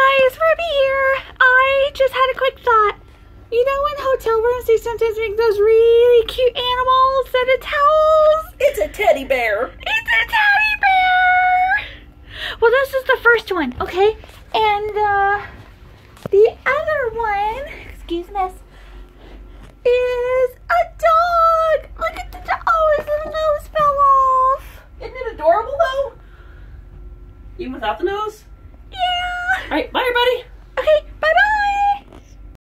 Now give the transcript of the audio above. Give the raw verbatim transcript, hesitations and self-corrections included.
guys, Ruby here. I just had a quick thought. You know in hotel rooms they sometimes make those really cute animals out of towels? It's a teddy bear. It's a teddy bear! Well, this is the first one, okay? And uh, the other one, excuse me, is a dog. Look at the dog. Oh, his little nose fell off. Isn't it adorable though? Even without the nose? Yeah. Alright, bye everybody.